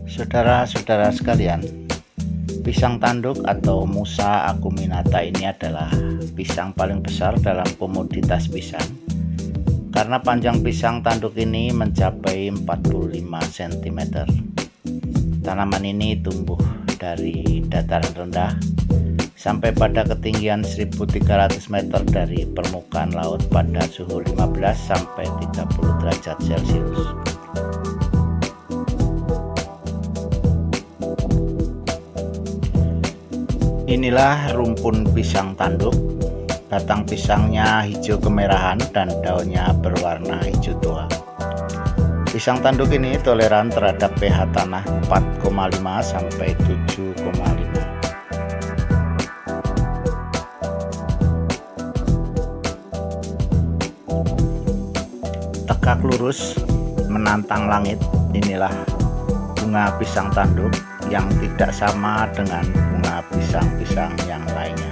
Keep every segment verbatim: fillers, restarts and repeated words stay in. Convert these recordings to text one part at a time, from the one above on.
Saudara-saudara sekalian, pisang tanduk atau Musa acuminata ini adalah pisang paling besar dalam komoditas pisang karena panjang pisang tanduk ini mencapai empat puluh lima sentimeter. Tanaman ini tumbuh dari dataran rendah sampai pada ketinggian seribu tiga ratus meter dari permukaan laut pada suhu lima belas sampai tiga puluh derajat Celcius. Inilah rumpun pisang tanduk. Batang pisangnya hijau kemerahan dan daunnya berwarna hijau tua. Pisang tanduk ini toleran terhadap pH tanah empat koma lima sampai tujuh koma lima. Tegak lurus menantang langit, inilah bunga pisang tanduk yang tidak sama dengan bunga pisang-pisang yang lainnya.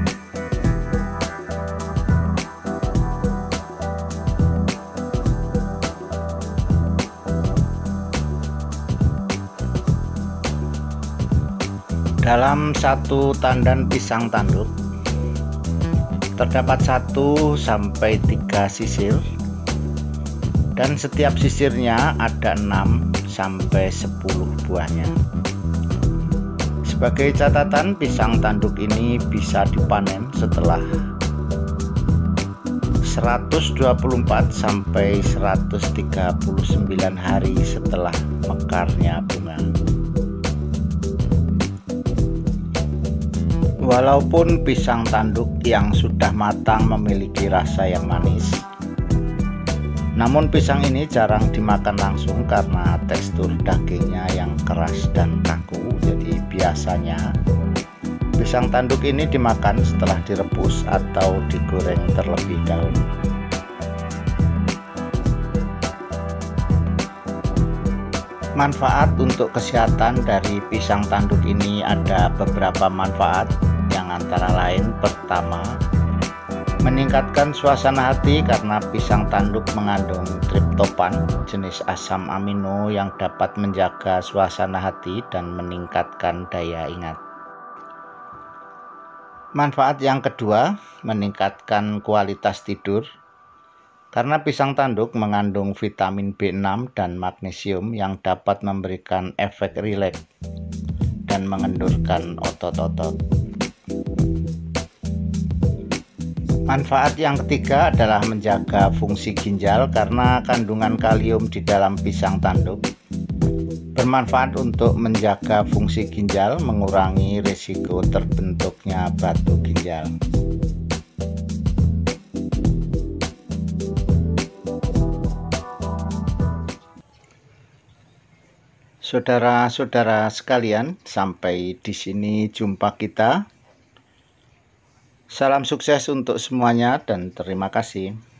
Dalam satu tandan pisang tanduk terdapat satu sampai tiga sisir, dan setiap sisirnya ada enam sampai sepuluh buahnya. Sebagai catatan, pisang tanduk ini bisa dipanen setelah seratus dua puluh empat sampai seratus tiga puluh sembilan hari setelah mekarnya bunga. Walaupun pisang tanduk yang sudah matang memiliki rasa yang manis, namun pisang ini jarang dimakan langsung karena tekstur dagingnya yang keras dan kaku. Jadi biasanya pisang tanduk ini dimakan setelah direbus atau digoreng terlebih dahulu. Manfaat untuk kesehatan dari pisang tanduk ini ada beberapa manfaat, yang antara lain: pertama, meningkatkan suasana hati karena pisang tanduk mengandung triptopan, jenis asam amino yang dapat menjaga suasana hati dan meningkatkan daya ingat. Manfaat yang kedua, meningkatkan kualitas tidur karena pisang tanduk mengandung vitamin B enam dan magnesium yang dapat memberikan efek rileks dan mengendurkan otot-otot. Manfaat yang ketiga adalah menjaga fungsi ginjal karena kandungan kalium di dalam pisang tanduk bermanfaat untuk menjaga fungsi ginjal, mengurangi risiko terbentuknya batu ginjal. Saudara-saudara sekalian, sampai di sini jumpa kita. Salam sukses untuk semuanya dan terima kasih.